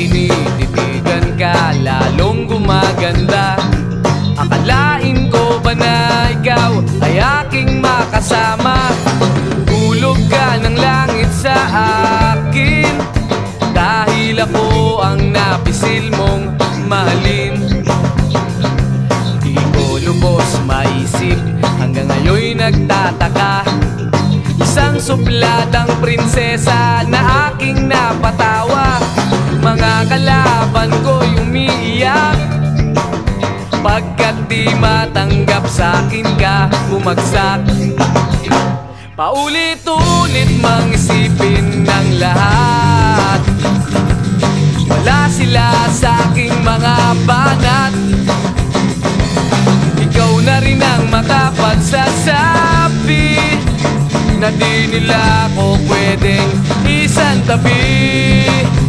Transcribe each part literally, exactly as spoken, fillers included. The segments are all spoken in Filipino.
tinititigan ka, lalong gumaganda. Akalain ko ba na ikaw ay aking makasama? Hulog ka ng langit sa akin, dahil ako ang napisil mong mahalin. Di ko lubos maisip, hanggang ngayon'y nagtataka. Isang supladang prinsesa na aking napatawa. Mga kalaban ko'y umiiyak, pagkat di matanggap sa'kin ka bumagsak. Paulit-ulit mang isipin ng lahat, wala sila sa'king mga banat. Ikaw na rin ang makapagsasabi na di nila ako pwedeng isantabi.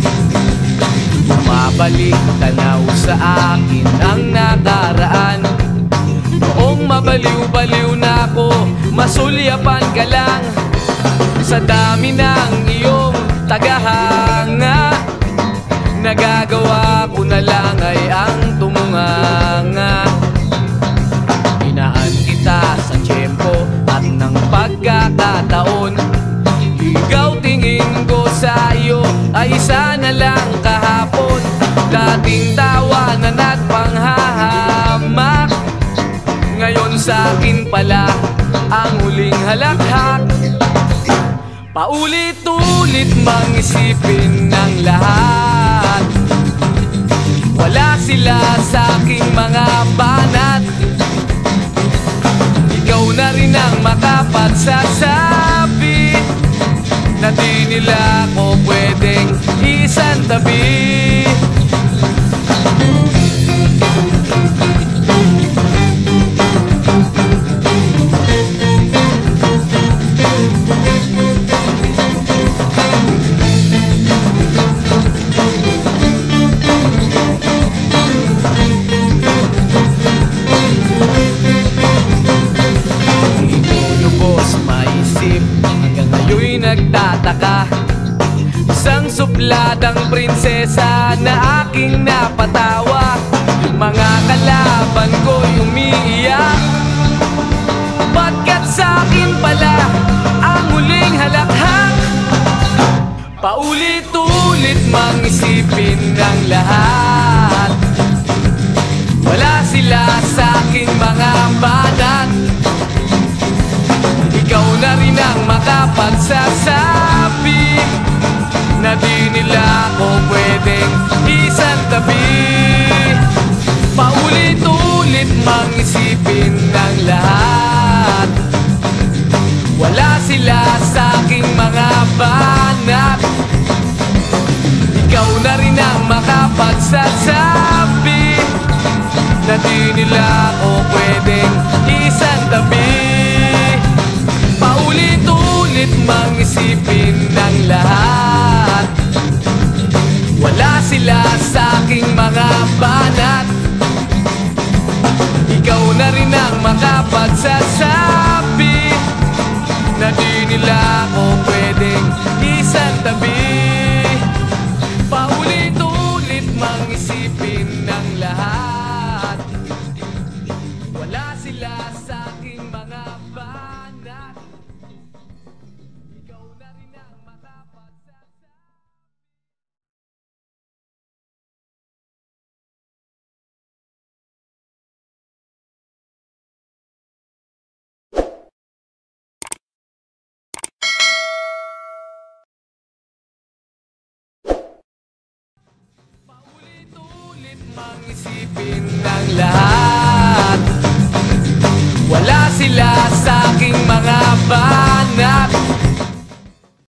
Mabalik tanaw sa akin ang nakaraan, noong mabaliw-baliw na ako, masulyapan ka lang. Sa dami ng iyong tagahanga, nagagawa ko na lang ay ang tumunganga. Inaan kita sa tiyempo at ng pagkakataon, ikaw tingin ko sa iyo ay isa na lang kahapon. Dating tawanan at panghahamak, ngayon sa'kin pala ang huling halakhak. Paulit-ulit mang isipin ng lahat, wala sila sa'king mga banat. Ikaw na rin ang makapagsasabi na di nila ako pwedeng isantabi. Nagtataka, isang supladang prinsesa na aking napatawa. Mga kalaban ko'y umiiyak, pagkat sa'kin pala ang huling halakhak. Paulit-ulit mang isipin ng lahat, wala sila sa'king mga banat. Ikaw na rin ang makapagsasabi na di nila ako pwedeng isantabi. Paulit-ulit mang isipin ng lahat, wala sila sa'king mga banat. Ikaw na rin ang makapagsasabi na di nila ako pwedeng isantabi. Paulit-ulit mang isipin ng lahat, wala sila sa'king mga banat. Ikaw na rin ang makapagsasabi na di nila ako pwedeng isantabi. Paulit-ulit mang isipin ng lahat, wala sila sa'king mga banat. Ikaw na rin ang makapagsasabi. Paulit-ulit mang isipin ng lahat,